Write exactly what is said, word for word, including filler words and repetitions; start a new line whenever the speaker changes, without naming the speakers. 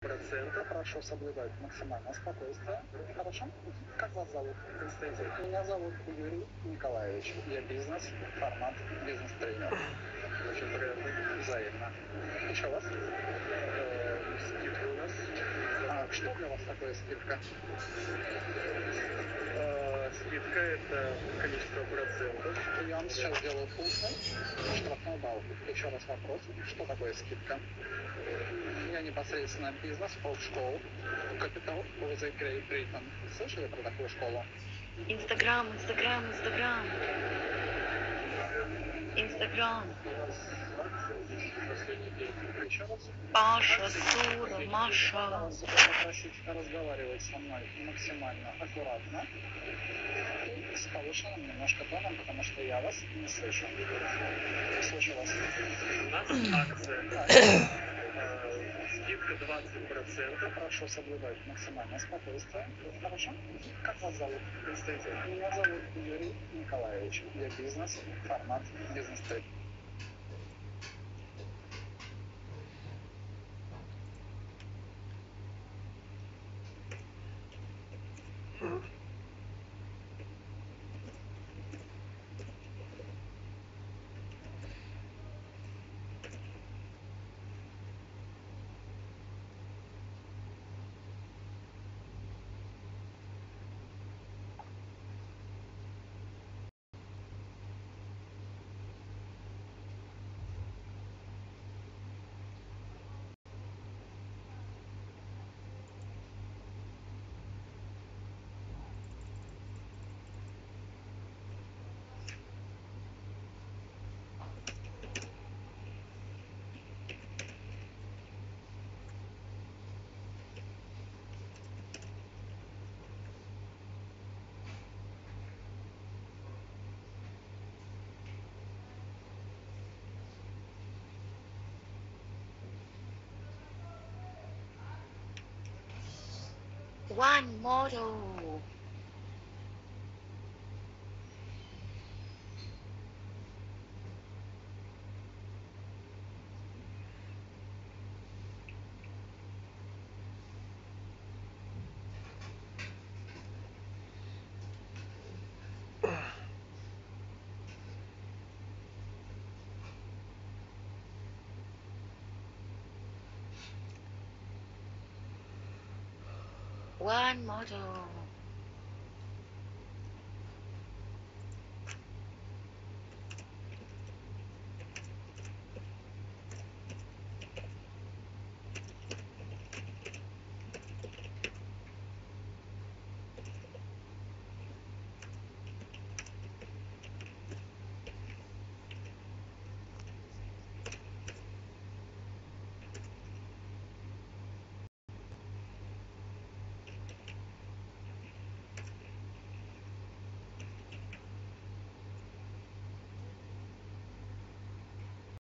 процентов. Прошу соблюдать максимальное спокойствие. Хорошо? Как вас зовут? Константин. Меня зовут Юрий Николаевич. Я бизнес-формат, бизнес-тренер. Очень приятно. Взаимно. Еще вас? Э, скидка у нас. А что для вас такое скидка? Э, скидка это количество процентов. Я вам сейчас сделаю пунктом штрафной балл. Еще раз вопрос. Что такое скидка? Я непосредственно бизнес, школу, капитал, Узи Грейт Рейтон. Слышали про такую школу?
Инстаграм, Инстаграм, Инстаграм. Инстаграм.
Еще раз.
Паша, Сура, Маша.
Вас попросить разговаривать со мной максимально аккуратно и с повышенным немножко тоном, потому что я вас не слышу. Слышу вас. У нас акция. Скидка двадцать процентов. Прошу соблюдать максимальное спокойствие. Хорошо? Как вас зовут? Константин. Меня зовут Юрий Николаевич. Я бизнес-формат, бизнес-тренер.
One model. One model.